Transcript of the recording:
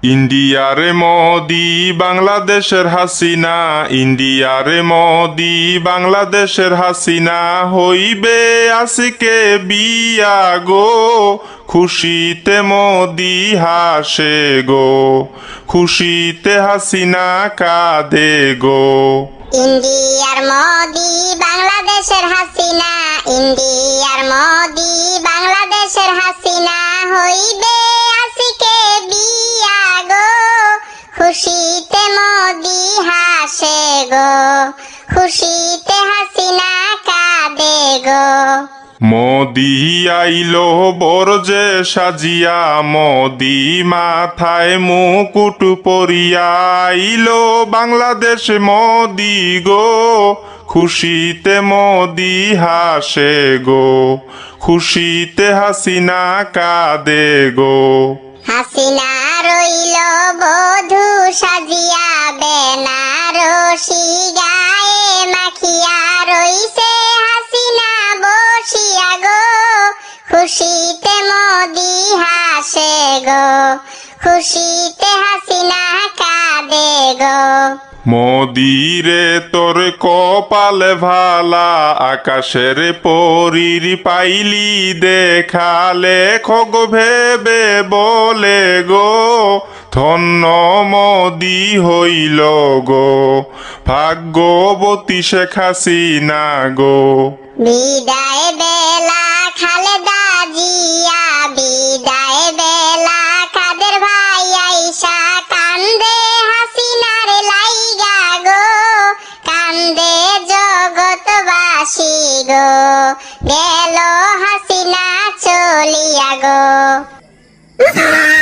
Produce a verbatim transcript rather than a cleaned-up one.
ইন্ডিয়ারে মোদি বাংলাদেশের হাসিনা, ইন্ডিয়ারে মোদি বাংলাদেশের হাসিনা, হইবে আজকে বিয়া গো, খুশিতে মোদি হাসে গো, খুশিতে হাসিনা কাঁদে গো। ইন্ডিয়ার মোদি বাংলাদেশের হাসিনা, ইন্ডিয়ার মোদি বাংলাদেশের হাসিনা, হইবে আজকে বিয়া গো, খুশিতে মোদি হাসে গো, খুশিতে হাসিনা কাঁদে গো। মোদি আইলো বরজে সাজিয়া, মোদি মাথায় মুকুট পরিয়া, আইলো বাংলাদেশ মোদি গো, খুশিতে মোদি হাসে গো, খুশিতে হাসিনা কাঁদে গো। হাসিনা রইল বধূ সাজিয়া, বেনারসি গায়ে মাখিয়া, রইছে হাসিনা বসিয়া গো, খুশিতে মোদি হাসে গো, খুশিতে হাসিনা কাঁদে গো। মোদিরে তোর কপালে ভালা, আকাশের পরীর পাইলি দেখালে, খগ ভেবে বলে গো, ধন্য মোদি হইল গো, ভাগ্যবতী শেখ হাসিনা গো। বিদায় বেলা খালেদা জিয়া, বিদায় বেলা কাদের ভাই আইসা, কান্দে হাসিনার লাইগা গো, কান্দে জগৎবাসী গো, গেল হাসিনা চলিয়া গো।